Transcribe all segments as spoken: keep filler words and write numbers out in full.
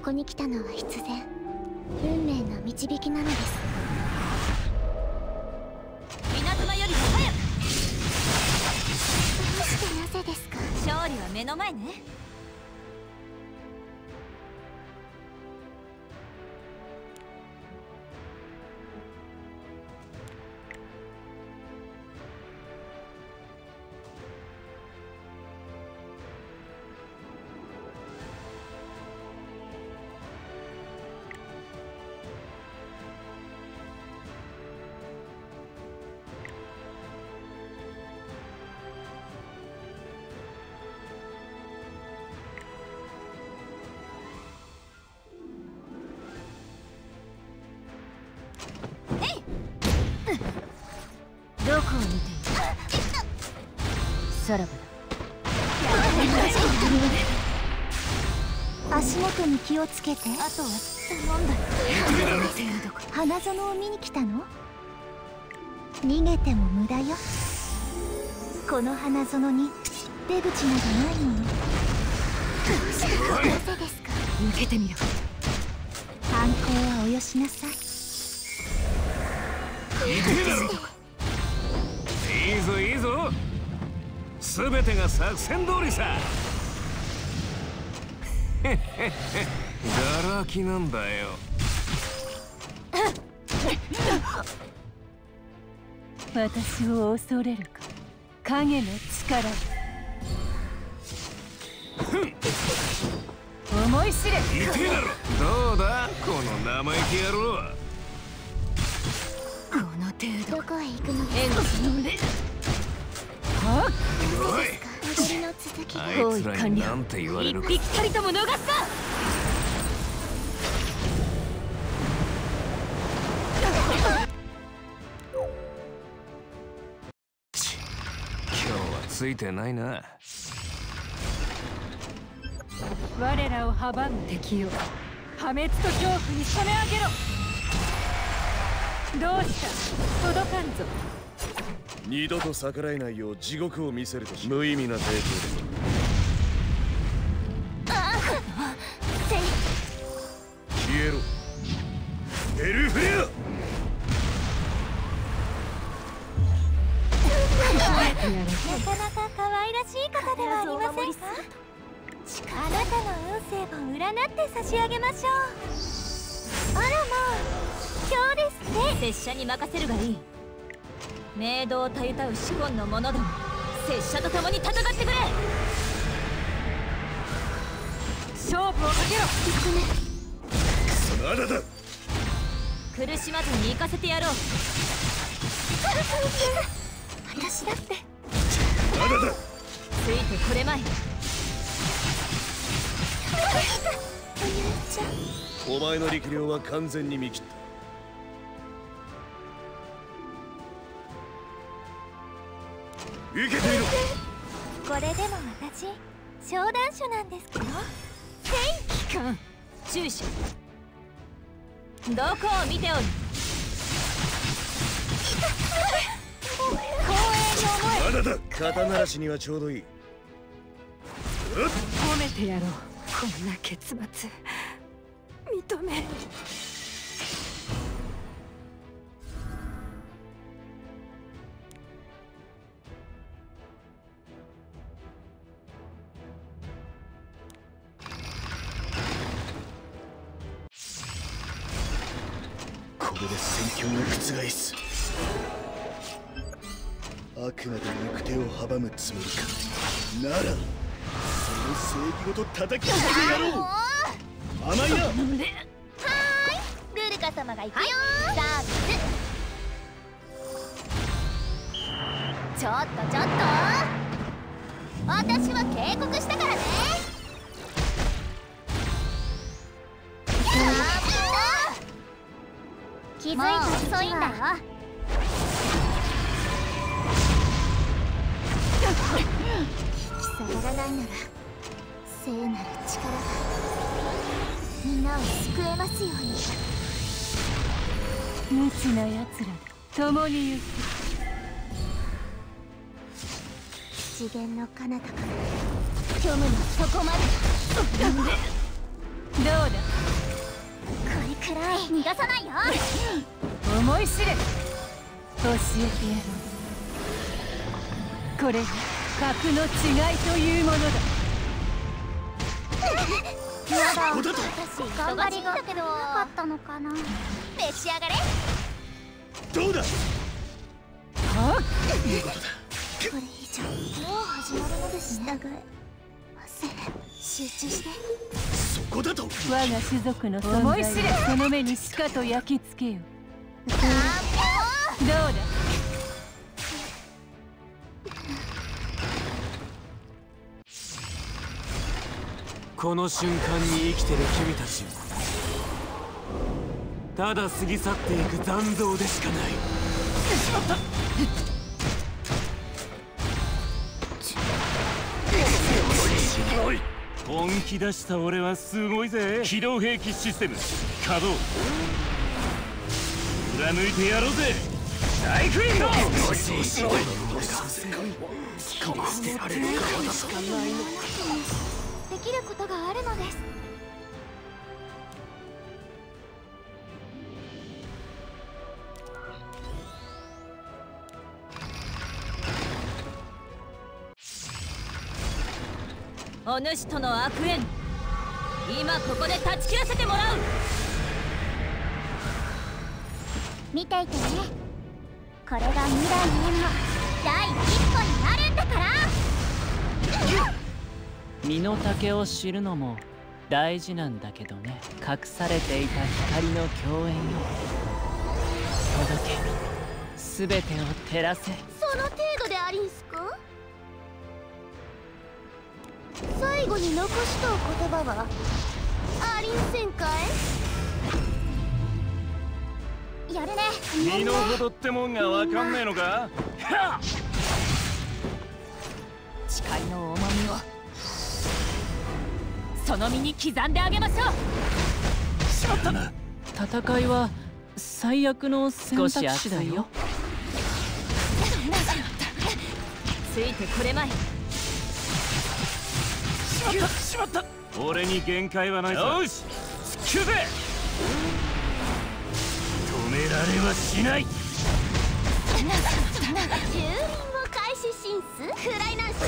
こに来たのは必然運命の導きなのです。 稲妻よりも早く。 どうしてなぜですか。 勝利は目の前ね。どこを見ている。さらばだ。足元に気をつけて。 あとは頼んだよ。 花園を見に来たの。逃げても無駄よ。この花園に出口などないもの。どうしてなぜですか。 抜けてみろ。 犯行はおよしなさい。 いいぞいいぞ、すべてが作戦通りさ。へへへ、ガラキなんだよ。 私を恐れるか、影の力。思い知れ。 痛えだろ。どうだこの生意気野郎。 この程度。 どこへ行くの。 援護の例。はっ。 おい。 踊りの続きが。 あいつらになんて言われるか。 一匹たりとも逃すか。 今日はついてないな。 我らを阻む敵よ、破滅と恐怖に染め上げろ。どうした、届かんぞ。 二度と逆らえないよう地獄を見せるとし、無意味な抵抗だ。 ああ、せい。 消えろエルフレア。 なかなか可愛らしい方ではありませんか。あなたの運勢を占って差し上げましょう。あらまあ、今日ですね。 拙者に任せるがいい。冥土をたゆたう至根の者ども、拙者と共に戦ってくれ。勝負をかけろ。 そのあなた苦しまずに行かせてやろう。 私だって。 あなたついてこれまい。 おゆうちゃん、 お前の力量は完全に見切った。受けてみろ。 これでも私商談書なんですけど。 機関中止。どこを見ておる。光栄に思え。 あなた肩慣らしにはちょうどいい。 褒めてやろう。こんな結末認め。 これで戦況を覆す。あくまで行く手を阻むつもりか。ならその正義ごと叩きつけてやろう。甘いな。はーい、 ルルカ様が行くよ。サービス。ちょっとちょっと、私は警告したからね。気づいた。遅いんだよ。引き下がらないなら聖なる力がみんなを救えますように。 無知な奴らで共に行く。 次元の彼方から虚無の底まで。 どうだ。 くらい逃がさないよ。 思い知れ。 教えてやろう。これが格の違いというものだ。 まだそこだと私頑張りがなかったのかな。召し上がれ。 どうだ。 はっ、 これ以上もう始まるのですね。従えません。集中して。 そこだと。 我が種族の存在をその目にしかと焼き付けよ。どうだ。 この瞬間に生きてる君たち、ただ過ぎ去っていく残像でしかない。しまった。本気出した俺はすごいぜ。機動兵器システム稼働。貫いてやろうぜ大クイーン。よしよし、俺が好きにしてられる側だぞ。 できることがあるのです。 お主との悪縁、今ここで断ち切らせてもらう。 見ていてね。これが未来への第一歩になるんだから。 身の丈を知るのも大事なんだけどね。隠されていた光の共演よ。届け、全てを照らせ。 その程度でありんすか。最後に残した言葉はありんせんかい。やるね。 身の程ってもんがわかんねえのか。 誓いの重みをその身に刻んであげましょう。 しまったな。 戦いは最悪の選択肢だよ。 ついてこれまい。 しまったしまった。俺に限界はないぞ。よし突っ切るぜ。止められはしない。 蹂躙を開始シンスクライナンス。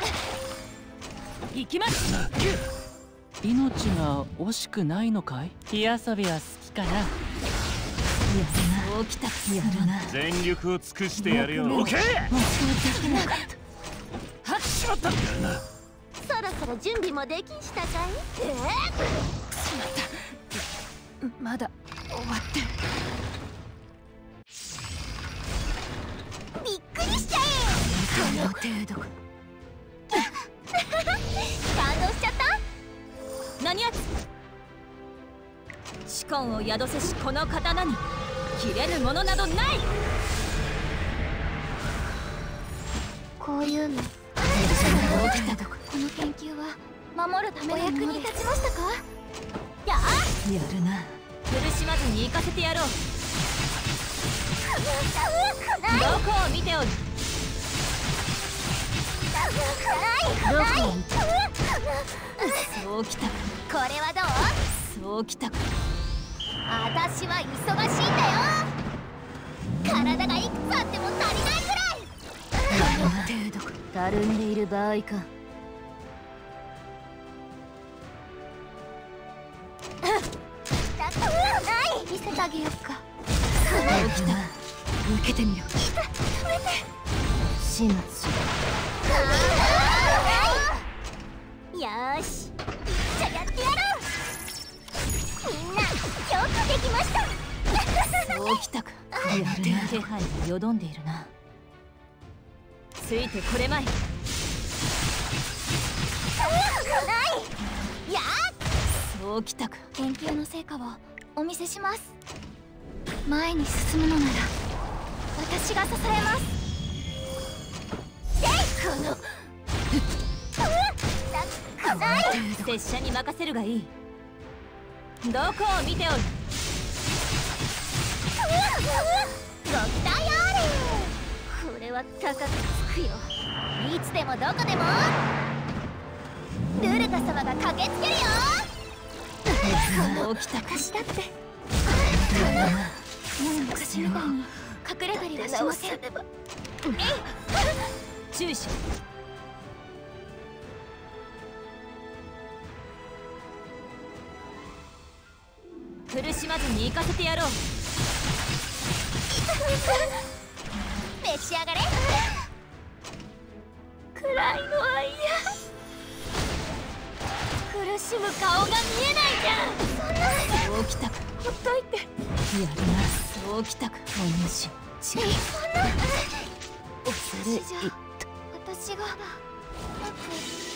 行きます。 命が惜しくないのかい。火遊びは好きかな。 やるな。大きたくやるな。 全力を尽くしてやるよ。オッケー。はっしまった。やるな。 そろそろ準備もできんしたかい。えー、 しまった。まだ終わってる。 びっくりしちゃえ。 この程度か。 感動しちゃった。 何やつ。紫根を宿せしこの刀に切れぬものなどない。 こういうの起きたとこ。 この研究は守るためのお役に立ちましたか。やあやるな。苦しまずに行かせてやろう。どこを見ておる。どこを見ておる。そうきたか。 これはどう。 そうきたか。 私は忙しいんだよ。体がいくつあっても足りないくらい。 この程度か。たるんでいる場合か。 見せてあげようか。 そうきた。受けてみよう。 止めて。 始末しよーし、じゃあやってやろう。みんなよくできました。 そうきたか。やるな。気配がよどんでいるな。ついてこれまい。 いやそうきたか。 研究の成果をお見せします。前に進むのなら私が支えます。でこの拙者に任せるがいい。どこを見ておる。 ご期待あれ。これは高くつくよ。いつでもどこでもルルカ様が駆けつけるよ。 この起きたか。 私だって昔みたいに隠れたりはしません。 注意しろ。苦しまずに行かせてやろう。 召し上がれ。暗いのは嫌。苦しむ顔が見えないじゃん。そんな。 そうきたか。 ほっといて。 やるな。そうきたか。お主。 そんな。私じゃ私がうまく